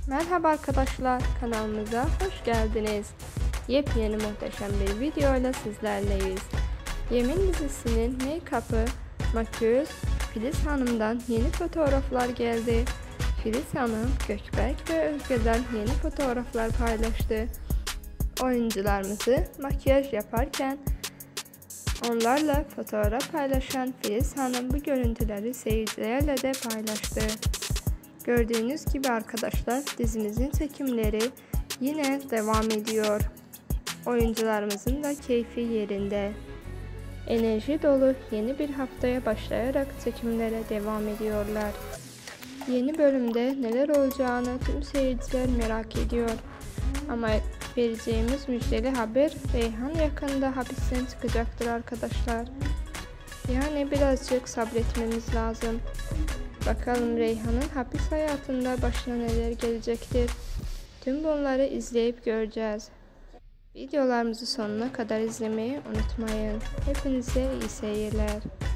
Merhaba arkadaşlar, kanalımıza hoş geldiniz. Yepyeni muhteşem bir video ile sizlerleyiz. Yemin dizisinin make-up'ı, makyöz Filiz Hanım'dan yeni fotoğraflar geldi. Filiz Hanım, Gökberk ve Özge'den yeni fotoğraflar paylaştı. Oyuncularımızı makyaj yaparken onlarla fotoğraf paylaşan Filiz Hanım bu görüntüleri seyircilerle de paylaştı. Gördüğünüz gibi arkadaşlar, dizimizin çekimleri yine devam ediyor. Oyuncularımızın da keyfi yerinde. Enerji dolu yeni bir haftaya başlayarak çekimlere devam ediyorlar. Yeni bölümde neler olacağını tüm seyirciler merak ediyor. Ama vereceğimiz müjdeli haber, Reyhan yakında hapisten çıkacaktır arkadaşlar. Yani birazcık sabretmemiz lazım. Bakalım Reyhan'ın hapis hayatında başına neler gelecektir. Tüm bunları izleyip göreceğiz. Videolarımızı sonuna kadar izlemeyi unutmayın. Hepinize iyi seyirler.